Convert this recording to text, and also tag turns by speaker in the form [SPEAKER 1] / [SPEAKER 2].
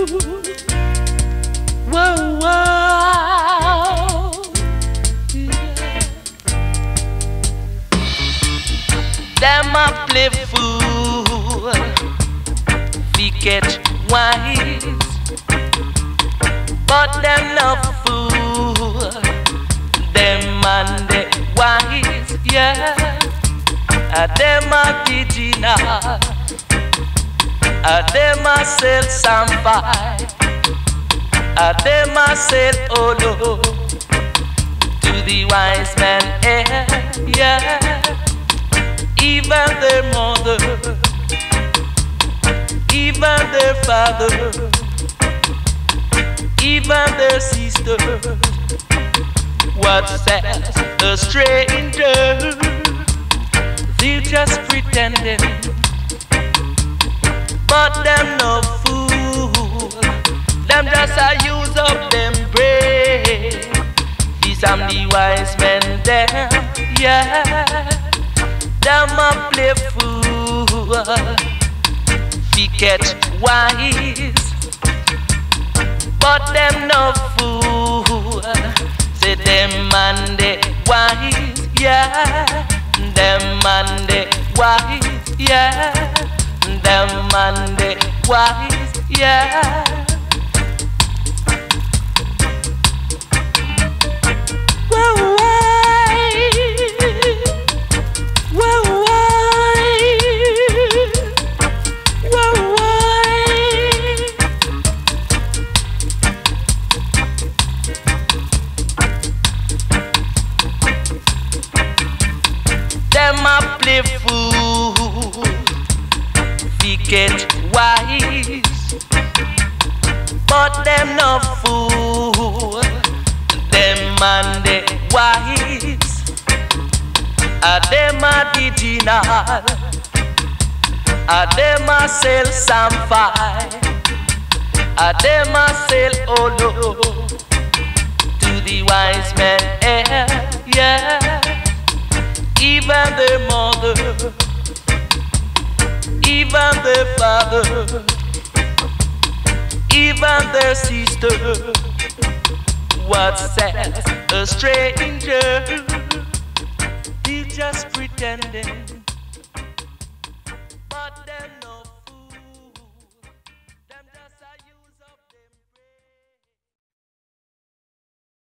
[SPEAKER 1] Whoa, whoa. Yeah. Them a play fool, we get wise, but them no fool. Them and the wise, yeah. Them a original, them a sell some fight, them a sell olo to the wise man, yeah. Even their mother, even their father, even their sister, what says a stranger? They're just pretending, but them no fool. Them just a use up them brain. These am the wise men, them, yeah. Them a play fool, we get wise, but them no fool. Say them and the wise, yeah. Them and the wise, yeah. Them and the wise, yeah. Whoa, whoa, whoa, them a play fool, we get wise, but them no fool. Them and the wise, them original, them a sell some fight, them a sell olo to the wise men, yeah. Even their mother, even their father, even their sister, what says a stranger? He's just pretending.